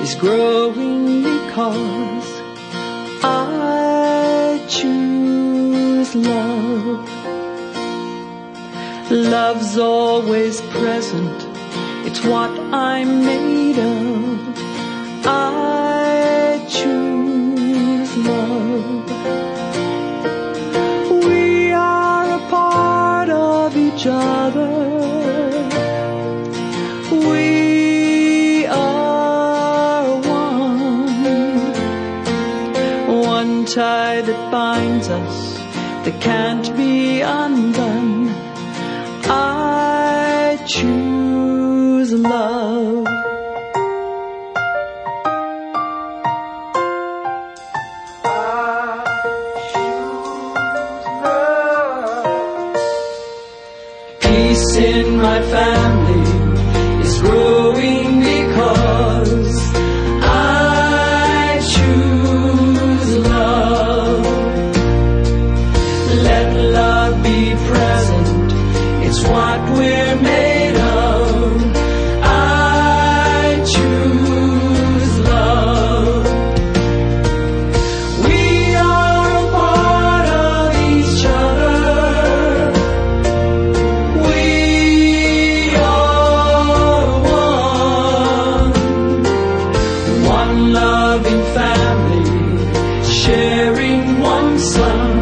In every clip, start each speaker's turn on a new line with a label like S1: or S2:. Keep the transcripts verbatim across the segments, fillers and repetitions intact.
S1: is growing because I choose love. Love's always present, it's what I'm made of. I choose love. We are a part of each other. We are one. One tie that binds us, that can't be undone. I choose love. I choose love. Peace in my family is growing because I choose love. Let love be present, it's what we're made of. I choose love. We are a part of each other. We are one. One loving family, sharing one son.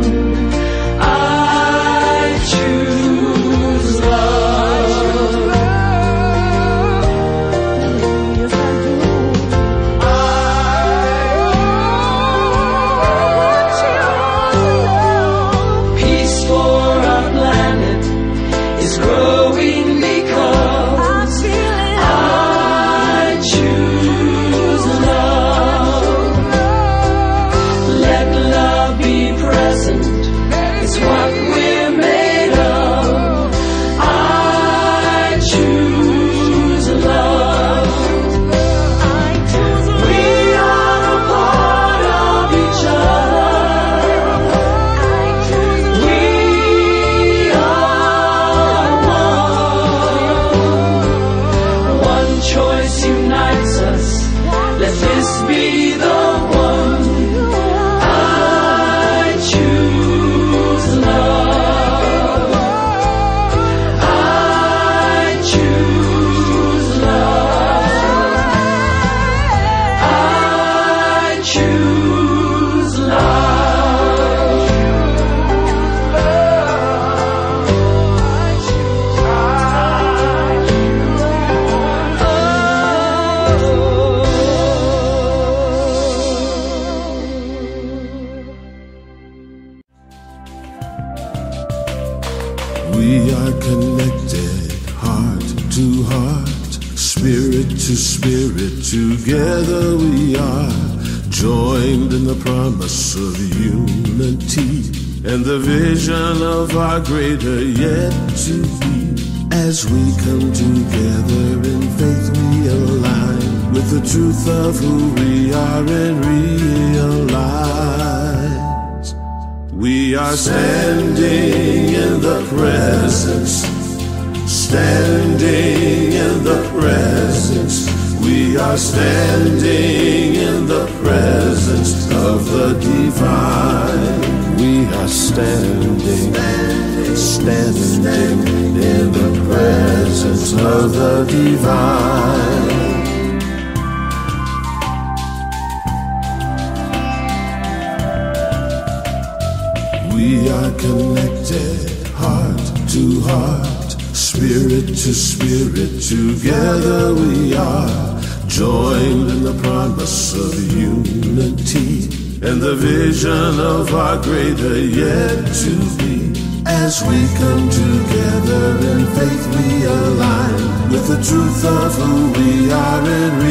S2: We are connected, heart to heart, spirit to spirit, together we are joined in the promise of unity and the vision of our greater yet to be. As we come together in faith, we align with the truth of who we are and realize we are standing in the presence, standing in the presence. We are standing in the presence of the divine. We are standing, standing in the presence of the divine. We are connected, heart to heart, spirit to spirit, together we are joined in the promise of unity and the vision of our greater yet to be. As we come together in faith, we align with the truth of who we are and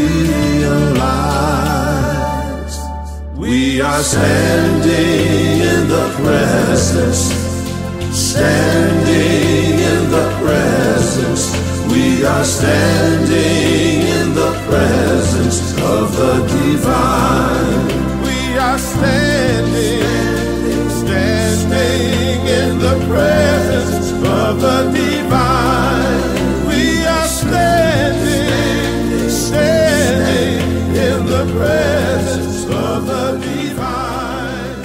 S2: realize we are standing in the presence, standing in the presence. We are standing in the presence of the divine. We are standing, standing in the presence of the divine. We are standing, standing in the presence of the divine.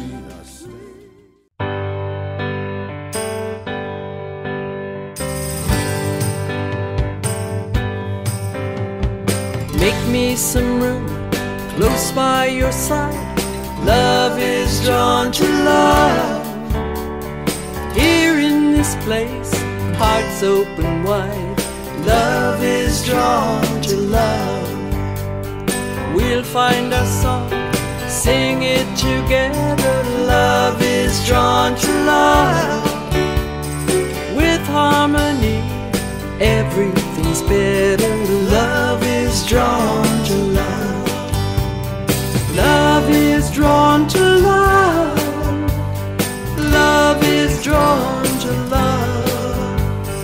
S1: Make me some room close by your side. Love is drawn to love. Here in this place, hearts open wide. Love is drawn to love. We'll find a song, sing it together. Love is drawn to love. With harmony, everything's better. Love is drawn to love. Love is drawn to love. Love is drawn to love.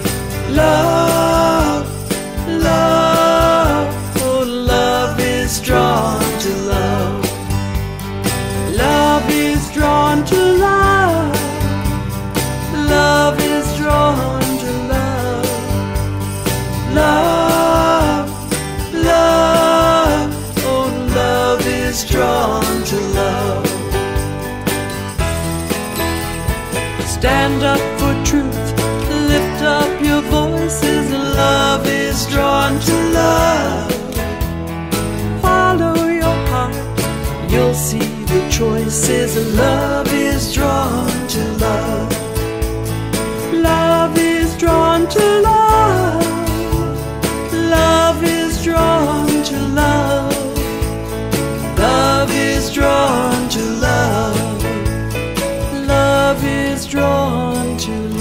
S1: Love, love, oh, love is drawn to love. Love is drawn to love. Love is drawn to love. Love, love, oh, love is drawn to love. Stand up for truth, lift up your voices. Love is drawn to love. Follow your heart, you'll see the choices. Love is drawn to love. Love is drawn to love. Love is drawn to love. Love is drawn to love. Love is drawn to love.